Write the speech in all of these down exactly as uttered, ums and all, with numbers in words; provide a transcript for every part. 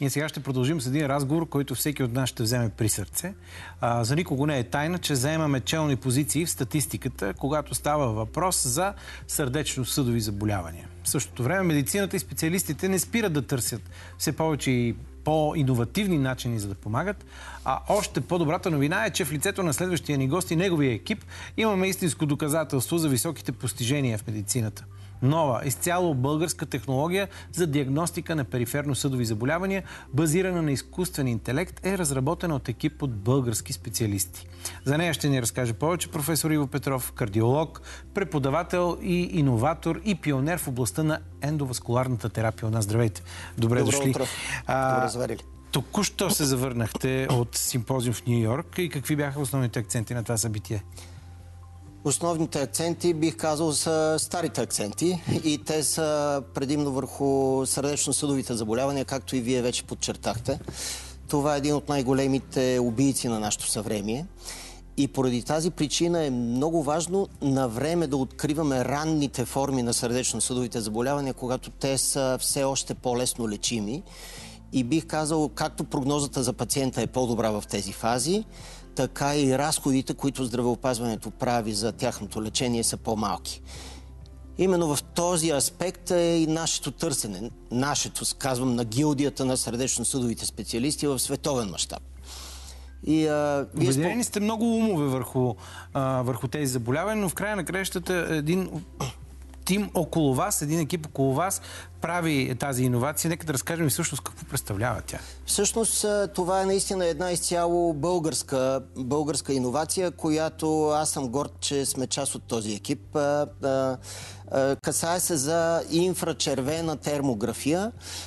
Ние сега ще продължим с един разговор, който всеки от нас ще вземе при сърце. А, за никого не е тайна, че заемаме челни позиции в статистиката, когато става въпрос за сърдечно-съдови заболявания. В същото време медицината и специалистите не спират да търсят все повече и по-иновативни начини за да помагат. А още по-добрата новина е, че в лицето на следващия ни гост и неговия екип имаме истинско доказателство за високите постижения в медицината. Нова, изцяло българска технология за диагностика на периферно-съдови заболявания, базирана на изкуствен интелект, е разработена от екип от български специалисти. За нея ще ни разкаже повече професор Иво Петров, кардиолог, преподавател и иноватор и пионер в областта на ендоваскуларната терапия. У нас здравейте! Добре Добро дошли! утро! Добре заварили! Току-що се завърнахте от симпозиум в Ню-Йорк и какви бяха основните акценти на това събитие? Основните акценти, бих казал, са старите акценти и те са предимно върху сърдечно-съдовите заболявания, както и вие вече подчертахте. Това е един от най-големите убийци на нашето съвремие. И поради тази причина е много важно на време да откриваме ранните форми на сърдечно-съдовите заболявания, когато те са все още по-лесно лечими. И бих казал, както прогнозата за пациента е по-добра в тези фази, така и разходите, които здравеопазването прави за тяхното лечение, са по-малки. Именно в този аспект е и нашето търсене. Нашето, казвам, на гилдията на сърдечно-съдовите специалисти в световен мащаб. Обединени сте много умове върху, а, върху тези заболявания, но в края на краищата един тим около вас, един екип около вас прави тази иновация. Нека да разкажем и всъщност какво представлява тя. Всъщност това е наистина една изцяло българска, българска иновация, която аз съм горд, че сме част от този екип. Касае се за инфрачервена термография,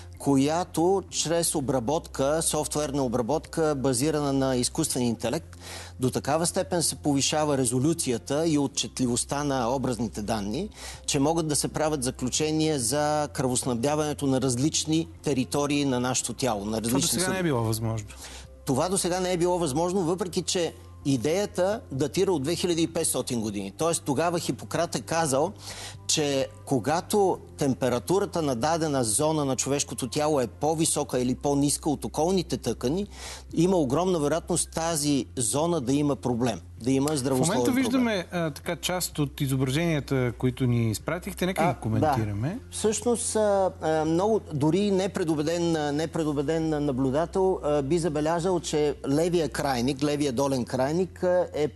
която чрез обработка, софтуерна обработка, базирана на изкуствен интелект, до такава степен се повишава резолюцията и отчетливостта на образните данни, че могат да се правят заключения за кръвоснабдяването на различни територии на нашето тяло. На Това до сега не е било възможно. Това до сега не е било възможно, въпреки че идеята датира от две хиляди и петстотин години. Тоест тогава Хипократ е казал, че когато температурата на дадена зона на човешкото тяло е по-висока или по-ниска от околните тъкани, има огромна вероятност тази зона да има проблем, да има здравословен проблем. В момента виждаме а, така част от изображенията, които ни изпратихте. Нека а, ги коментираме. Да. Всъщност, а, много, дори непредубеден, непредубеден наблюдател а, би забелязал, че левия крайник, левия долен крайник а, е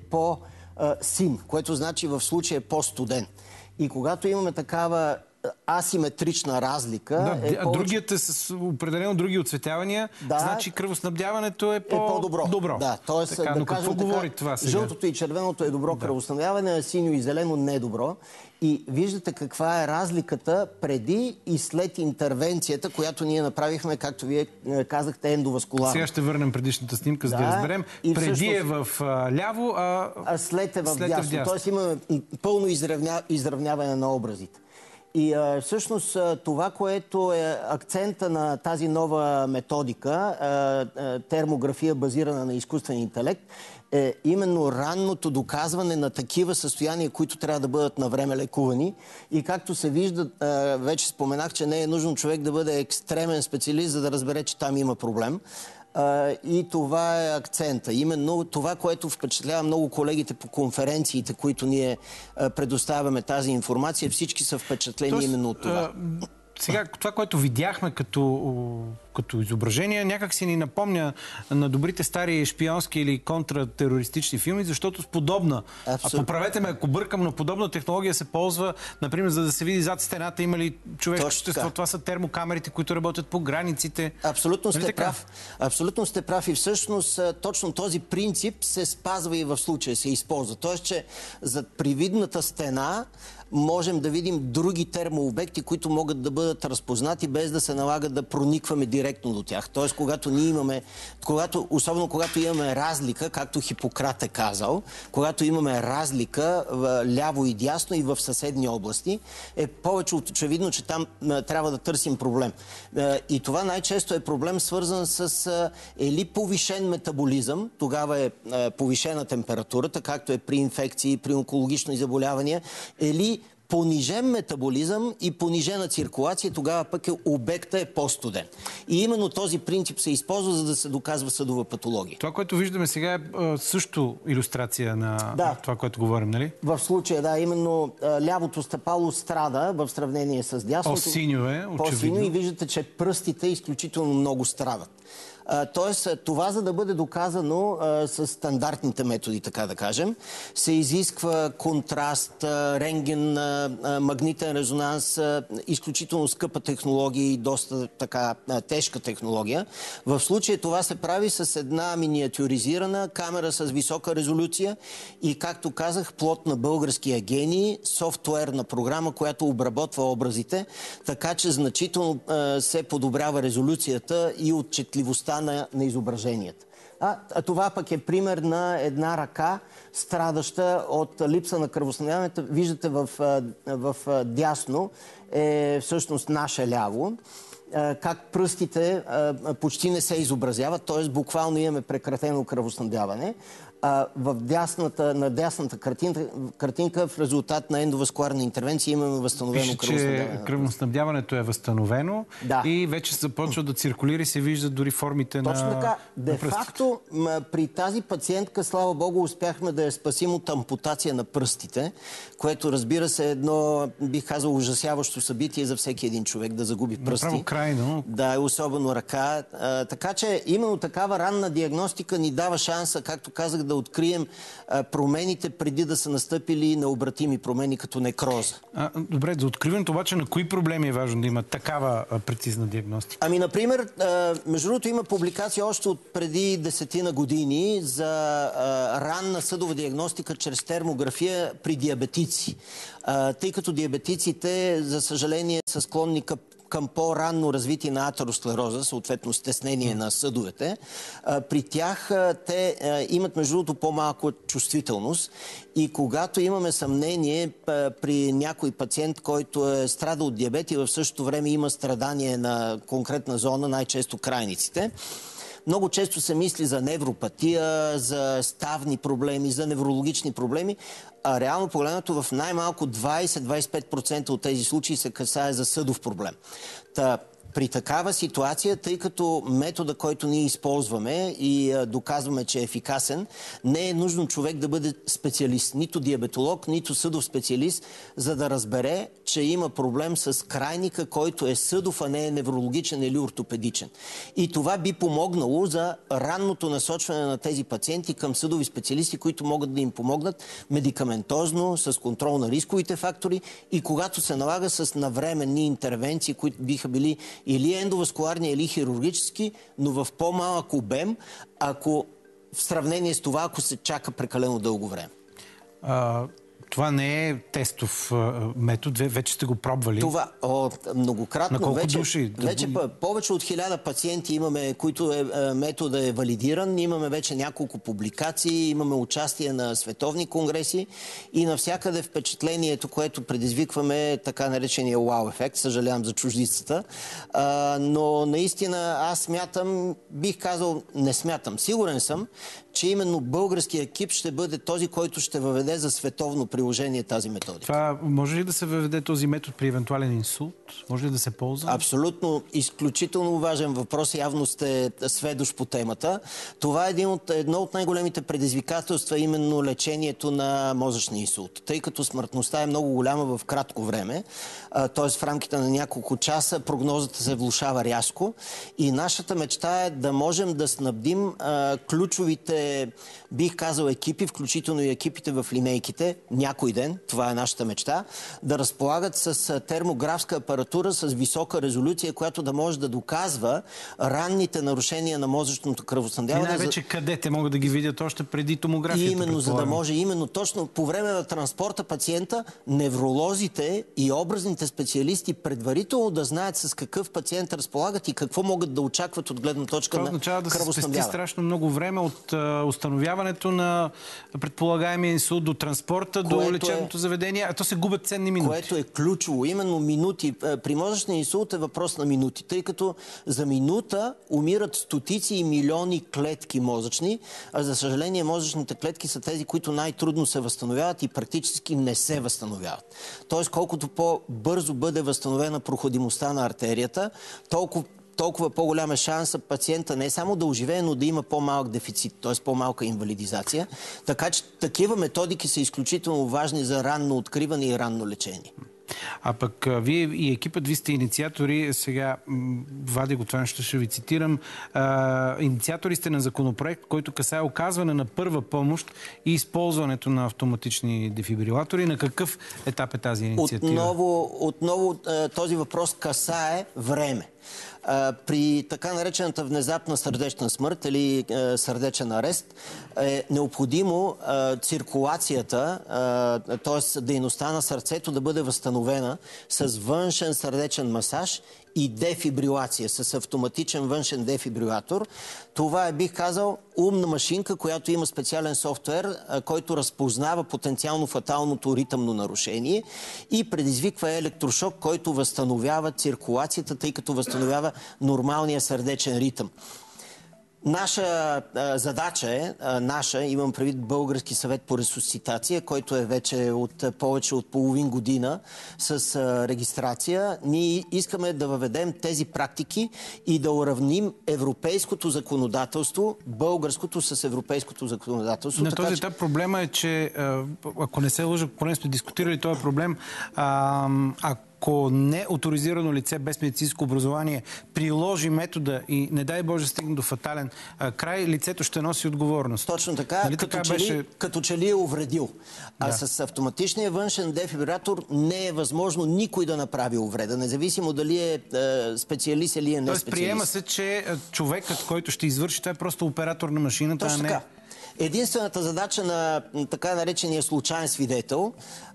по-син, което значи в случая е по-студен. И когато имаме такава асиметрична разлика... Да, е а повече... другият е с определено други отцветявания, да, значи кръвоснабдяването е по-добро. Е по да, т.е. така, да но кажем какво така, говори това сега? Жълтото и червеното е добро да. кръвоснабдяване, а синьо и зелено не е добро. И виждате каква е разликата преди и след интервенцията, която ние направихме, както вие казахте, ендоваскуларно. Сега ще върнем предишната снимка, за да, да разберем. Преди всъщност, е в а, ляво, а, а след е в след дясно. Е в Тоест имаме пълно изравня... изравняване на образите. И а, всъщност това, което е акцента на тази нова методика, а, а, термография базирана на изкуствен интелект, е именно ранното доказване на такива състояния, които трябва да бъдат на време лекувани. И както се вижда, а, вече споменах, че не е нужно човек да бъде екстремен специалист, за да разбере, че там има проблем. Uh, и това е акцента. Именно това, което впечатлява много колегите по конференциите, които ние uh, предоставяме тази информация, всички са впечатлени Тоест, именно от това. Uh, сега, това, което видяхме като, като изображение, някак си ни напомня на добрите стари шпионски или контратерористични филми, защото с подобна, а поправете ме ако бъркам, но подобна технология се ползва, например, за да се види зад стената има ли човешко същество. Това са термокамерите, които работят по границите. Абсолютно сте прав. Абсолютно сте прав и всъщност точно този принцип се спазва и в случая, се използва. Тоест, че зад привидната стена можем да видим други термообекти, които могат да бъдат разпознати, без да се налага да проникваме директно до тях. Тоест, когато ние имаме, когато, особено когато имаме разлика, както Хипократ е казал, когато имаме разлика в ляво и дясно и в съседни области, е повече от очевидно, че там а, трябва да търсим проблем. А, и това най-често е проблем свързан с а, или повишен метаболизъм, тогава е а, повишена температурата, както е при инфекции, при онкологични заболявания, или понижен метаболизъм и понижена циркулация, тогава пък е обекта е по-студен. И именно този принцип се използва, за да се доказва съдова патология. Това, което виждаме сега е също илюстрация на да. това, което говорим, нали? В случая, да, именно лявото стъпало страда в сравнение с дясното. По-синьо е, очевидно. По-синьо и виждате, че пръстите изключително много страдат. Тоест, това, за да бъде доказано а, с стандартните методи, така да кажем, се изисква контраст, а, рентген, а, магнитен резонанс, а, изключително скъпа технология и доста така а, тежка технология. В случая това се прави с една миниатюризирана камера с висока резолюция и, както казах, плод на българския гений, софтуерна програма, която обработва образите, така че значително а, се подобрява резолюцията и отчетливостта На, на изображенията. А, а това пък е пример на една ръка, страдаща от липса на кръвоснабдяване. Виждате в, в, в дясно е всъщност наше ляво, как пръстите почти не се изобразяват, т.е. буквално имаме прекратено кръвоснабдяване. А, в дясната, на дясната картинка, картинка в резултат на ендоваскуларна интервенция имаме възстановено кръвоснабдяване. Че кръвоснабдяването е възстановено да. И вече започва да циркулира и се виждат дори формите Точно на Точно така. Де факто, при тази пациентка, слава Богу, успяхме да я спасим от ампутация на пръстите, което, разбира се, е едно, бих казал, ужасяващо събитие за всеки един човек да загуби пръсти. Направо крайно. Да, е особено ръка. А, така че именно такава ранна диагностика ни дава шанса, както казах, да открием а, промените преди да са настъпили необратими промени като некроза. А, добре, за откриването обаче на кои проблеми е важно да има такава а, прецизна диагностика? Ами, например, а, между другото има публикация още от преди десетина години за а, ранна съдова диагностика чрез термография при диабетици. А, тъй като диабетиците, за съжаление, са склонни към към по-ранно развитие на атеросклероза, съответно стеснение на съдовете. При тях те имат, между другото, по-малко чувствителност и когато имаме съмнение при някой пациент, който е страдал от диабет и в същото време има страдание на конкретна зона, най-често крайниците, много често се мисли за невропатия, за ставни проблеми, за неврологични проблеми, а реално погледнато в най-малко двайсет до двайсет и пет процента от тези случаи се касае за съдов проблем. Та, при такава ситуация, тъй като метода, който ние използваме и а, доказваме, че е ефикасен, не е нужно човек да бъде специалист, нито диабетолог, нито съдов специалист, за да разбере, че има проблем с крайника, който е съдов, а не е неврологичен или ортопедичен. И това би помогнало за ранното насочване на тези пациенти към съдови специалисти, които могат да им помогнат медикаментозно, с контрол на рисковите фактори и когато се налага с навременни интервенции, които биха били или ендоваскуларни, или хирургически, но в по-малък обем, ако в сравнение с това, ако се чака прекалено дълго време. А, това не е тестов а, метод, вече сте го пробвали. Това о, многократно. На колко вече, души? Вече повече от хиляда пациенти имаме, които е, метода е валидиран. Имаме вече няколко публикации, имаме участие на световни конгреси и навсякъде впечатлението, което предизвикваме, така наречения вау ефект, съжалявам за чуждицата. А, но наистина аз смятам, бих казал, не смятам, сигурен съм, че именно българския екип ще бъде този, който ще въведе за световно приложение тази методика. Това може ли да се въведе този метод при евентуален инсулт? Може ли да се ползва? Абсолютно. Изключително важен въпрос. Явно сте сведущ по темата. Това е един от, едно от най-големите предизвикателства, именно лечението на мозъчния инсулт. Тъй като смъртността е много голяма в кратко време, т.е. в рамките на няколко часа прогнозата се влошава рязко и нашата мечта е да можем да снабдим а, ключовите, бих казал, екипи, включително и екипите в линейките, някой ден, това е нашата мечта, да разполагат с термографска апаратура с висока резолюция, която да може да доказва ранните нарушения на мозъчното кръвоснабдяване. И най-вече за... къде те могат да ги видят още преди томографията? И именно, за да може, именно точно по време на транспорта пациента, невролозите и образните специалисти предварително да знаят с какъв пациент разполагат и какво могат да очакват от гледна точка това на означава да се кръвоснабдяване. спести страшно много време от а, установяването на предполагаемия инсулт до транспорта, до което лечебното е, заведение, а то се губят ценни минути. Което е ключово. Именно минути. При мозъчния инсулт е въпрос на минути, тъй като за минута умират стотици и милиони клетки мозъчни, а за съжаление мозъчните клетки са тези, които най-трудно се възстановяват и практически не се възстановяват. Тоест, колкото по-бързо бъде възстановена проходимостта на артерията, толкова толкова по-голям е шанса пациента не само да оживее, но да има по-малък дефицит, т.е. по-малка инвалидизация. Така че такива методики са изключително важни за ранно откриване и ранно лечение. А пък вие и екипът, ви сте инициатори, сега вади го това нещо, ще ви цитирам, а, инициатори сте на законопроект, който касае оказване на първа помощ и използването на автоматични дефибрилатори. На какъв етап е тази инициатива? Отново, отново този въпрос касае време. При така наречената внезапна сърдечна смърт или сърдечен арест е необходимо циркулацията, т.е. дейността на сърцето да бъде възстановена с външен сърдечен масаж и дефибрилация, с автоматичен външен дефибрилатор. Това е, бих казал, умна машинка, която има специален софтуер, който разпознава потенциално фаталното ритъмно нарушение и предизвиква електрошок, който възстановява циркулацията, тъй като възстановява нормалния сърдечен ритъм. Наша а, задача е, а, наша, имам предвид Български съвет по ресусцитация, който е вече от а, повече от половин година с а, регистрация. Ние искаме да въведем тези практики и да уравним европейското законодателство, българското с европейското законодателство. На така, този че... етап проблема е, че ако не се лъжа, поне сме дискутирали този проблем, а, ако не оторизирано лице без медицинско образование приложи метода и не дай Боже стигне до фатален а, край, лицето ще носи отговорност. Точно така, нали като, така че беше... ли, като че ли е увредил. А да. С автоматичния външен дефибрилатор не е възможно никой да направи увреда, независимо дали е, е специалист или е не специалист. Тоест приема се, че човекът, който ще извърши, това е просто оператор на машината, Точно а не... така. Единствената задача на така наречения случайен свидетел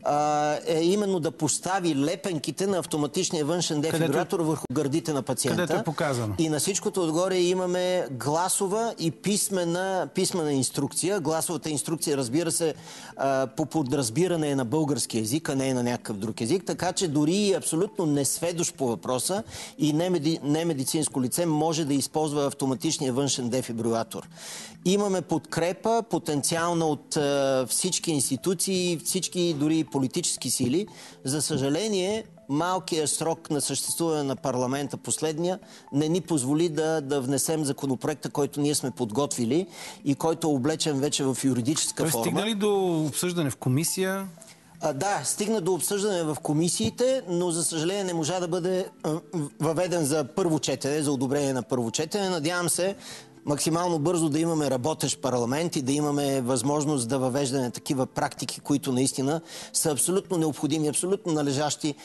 а, е именно да постави лепенките на автоматичния външен дефибрилатор където... върху гърдите на пациента. Където е показано. И на всичкото отгоре имаме гласова и писмена, писмена инструкция. Гласовата инструкция, разбира се, а, по подразбиране е на български език, а не е на някакъв друг език. Така че дори абсолютно несведущ по въпроса и немедицинско лице може да използва автоматичния външен дефибрилатор. Имаме подкрепа потенциална от е, всички институции, всички дори политически сили. За съжаление, малкият срок на съществуване на парламента, последния, не ни позволи да, да внесем законопроекта, който ние сме подготвили и който е облечен вече в юридическа Той форма. Стигна ли до обсъждане в комисия? А, да, стигна до обсъждане в комисиите, но за съжаление не можа да бъде а, въведен за първо четене, за одобрение на първо четене. Надявам се максимално бързо да имаме работещ парламент и да имаме възможност да въвеждаме такива практики, които наистина са абсолютно необходими, абсолютно належащи.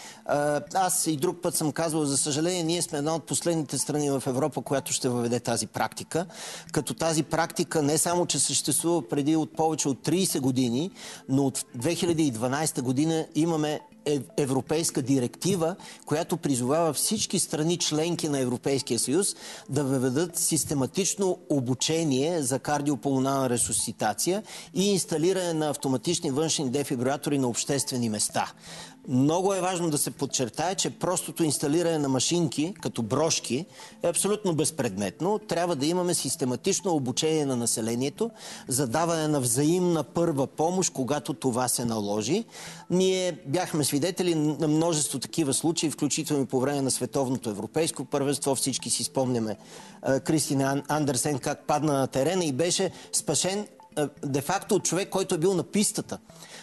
Аз и друг път съм казвал, за съжаление, ние сме една от последните страни в Европа, която ще въведе тази практика. Като тази практика не само, че съществува преди от повече от трийсет години, но от две хиляди и дванадесета година имаме европейска директива, която призовава всички страни членки на Европейския съюз да въведат систематично обучение за кардиопулмонална ресусцитация и инсталиране на автоматични външни дефибрилатори на обществени места. Много е важно да се подчертае, че простото инсталиране на машинки, като брошки, е абсолютно безпредметно. Трябва да имаме систематично обучение на населението за даване на взаимна първа помощ, когато това се наложи. Ние бяхме свидетели на множество такива случаи, включително и по време на Световното европейско първенство. Всички си спомняме Кристин Андерсен как падна на терена и беше спасен де-факто от човек, който е бил на пистата.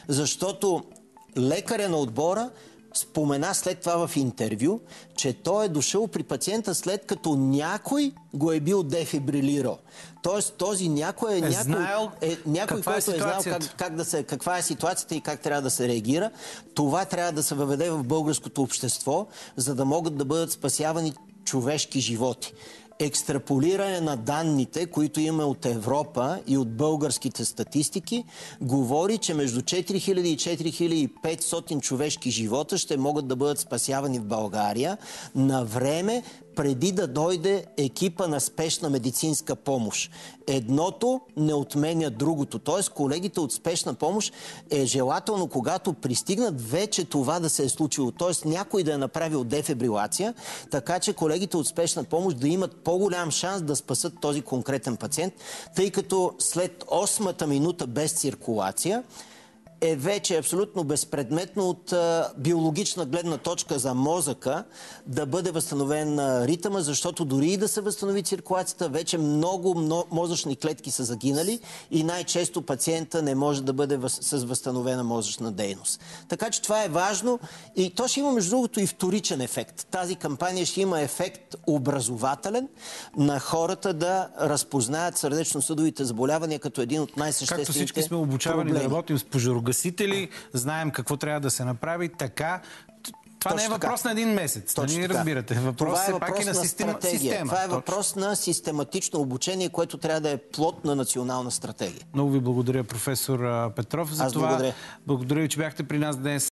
Защото лекаря на отбора спомена след това в интервю, че той е дошъл при пациента след като някой го е бил дефибрилирал. Тоест този някой е, е някой, знаел е, някой който е, е знал как, как да се, каква е ситуацията и как трябва да се реагира. Това трябва да се въведе в българското общество, за да могат да бъдат спасявани човешки животи. Екстраполиране на данните, които имаме от Европа и от българските статистики, говори, че между четири хиляди и четири хиляди и петстотин човешки живота ще могат да бъдат спасявани в България на време, преди да дойде екипа на спешна медицинска помощ. Едното не отменя другото. Тоест, колегите от спешна помощ е желателно, когато пристигнат, вече това да се е случило. Тоест, някой да е направил дефибрилация, така че колегите от спешна помощ да имат по-голям шанс да спасат този конкретен пациент, тъй като след осмата минута без циркулация е вече абсолютно безпредметно от а, биологична гледна точка за мозъка да бъде възстановен а, ритъма, защото дори и да се възстанови циркулацията, вече много, много мозъчни клетки са загинали и най-често пациента не може да бъде въз, с възстановена мозъчна дейност. Така че това е важно и то ще има, между другото, и вторичен ефект. Тази кампания ще има ефект образователен на хората да разпознаят сърдечно-съдовите заболявания като един от най-съществените Както всички сме обучавани проблеми. да работим с пожарогасители, знаем какво трябва да се направи, така... Това Точно не е въпрос така. на един месец. Точно Нали разбирате? Въпрос Това е е въпрос пак и на, на система, стратегия. система. Това е Точно. въпрос на систематично обучение, което трябва да е плод на национална стратегия. Много ви благодаря, професор Петров, за Аз това. благодаря. Благодаря ви, че бяхте при нас днес.